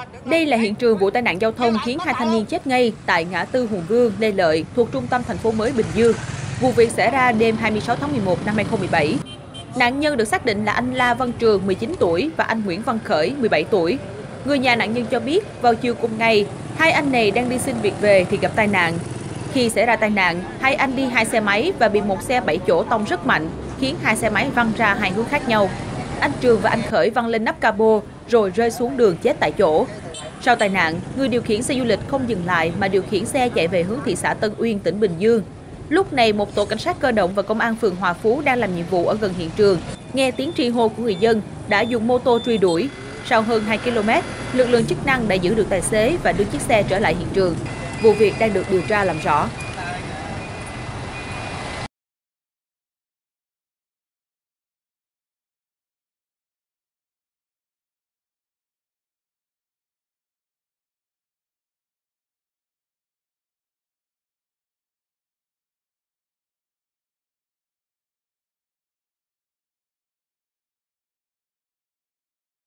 Đây là hiện trường vụ tai nạn giao thông khiến hai thanh niên chết ngay tại ngã tư Hùng Vương, Lê Lợi thuộc trung tâm thành phố mới Bình Dương. Vụ việc xảy ra đêm 26 tháng 11 năm 2017. Nạn nhân được xác định là anh La Văn Trường, 19 tuổi và anh Nguyễn Văn Khởi, 17 tuổi. Người nhà nạn nhân cho biết, vào chiều cùng ngày, hai anh này đang đi xin việc về thì gặp tai nạn. Khi xảy ra tai nạn, hai anh đi hai xe máy và bị một xe 7 chỗ tông rất mạnh, khiến hai xe máy văng ra hai hướng khác nhau. Anh Trường và anh Khởi văng lên nắp capo rồi rơi xuống đường chết tại chỗ. Sau tai nạn, người điều khiển xe du lịch không dừng lại mà điều khiển xe chạy về hướng thị xã Tân Uyên, tỉnh Bình Dương. Lúc này, một tổ cảnh sát cơ động và công an phường Hòa Phú đang làm nhiệm vụ ở gần hiện trường. Nghe tiếng tri hô của người dân, đã dùng mô tô truy đuổi. Sau hơn 2 km, lực lượng chức năng đã giữ được tài xế và đưa chiếc xe trở lại hiện trường. Vụ việc đang được điều tra làm rõ.